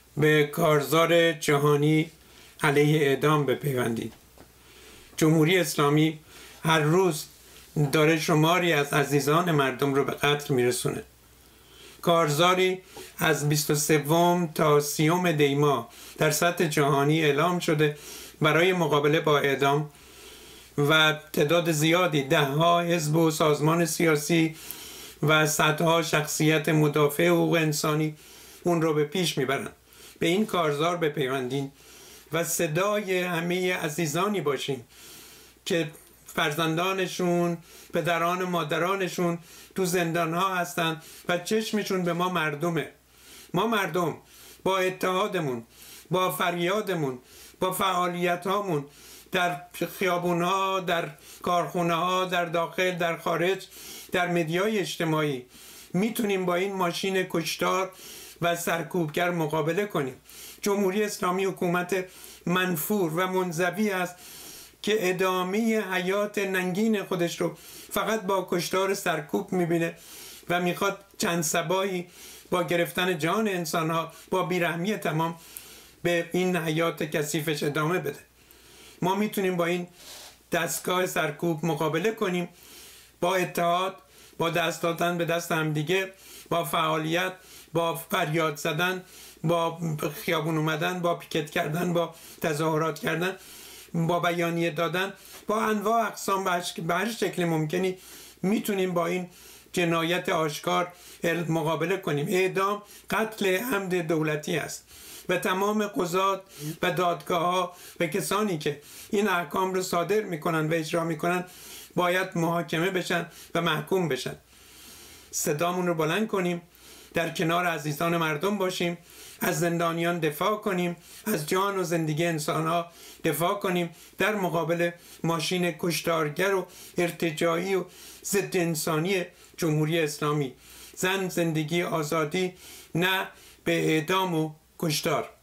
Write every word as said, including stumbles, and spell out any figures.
به کارزار جهانی علیه اعدام بپیوندید. جمهوری اسلامی هر روز داره شماری از عزیزان مردم رو به قتل میرسونه. کارزاری از بیست و سوم تا سیوم دی ماه در سطح جهانی اعلام شده برای مقابله با اعدام و تعداد زیادی، ده ها حزب و سازمان سیاسی و صدها شخصیت مدافع حقوق انسانی اون رو به پیش میبرن. به این کارزار بپیوندین و صدای همه عزیزانی باشین که فرزندانشون، پدران و مادرانشون تو زندان ها هستن و چشمشون به ما مردمه. ما مردم با اتحادمون، با فریادمون، با فعالیت هامون در خیابون ها، در کارخونه ها، در داخل، در خارج، در مدیای اجتماعی میتونیم با این ماشین کشتار و سرکوبگر مقابله کنیم. جمهوری اسلامی حکومت منفور و منزوی است که ادامه حیات ننگین خودش رو فقط با کشتار سرکوب میبینه و میخواد چند صباحی با گرفتن جان انسانها با بیرحمی تمام به این حیات کثیفش ادامه بده. ما میتونیم با این دستگاه سرکوب مقابله کنیم با اتحاد، با دست دادن به دست همدیگه، با فعالیت، با فریاد زدن، با خیابون اومدن، با پیکت کردن، با تظاهرات کردن، با بیانیه دادن، با انواع اقسام به هر شکل ممکنی میتونیم با این جنایت آشکار مقابله کنیم. اعدام قتل عمد دولتی است و تمام قضات و دادگاه ها و کسانی که این احکام رو صادر میکنن و اجرا میکنن باید محاکمه بشن و محکوم بشن. صدامون رو بلند کنیم، در کنار عزیزان مردم باشیم، از زندانیان دفاع کنیم، از جان و زندگی انسانها دفاع کنیم در مقابل ماشین کشتارگر و ارتجاعی و ضد انسانی جمهوری اسلامی. زن، زندگی، آزادی، نه به اعدام و کشتار.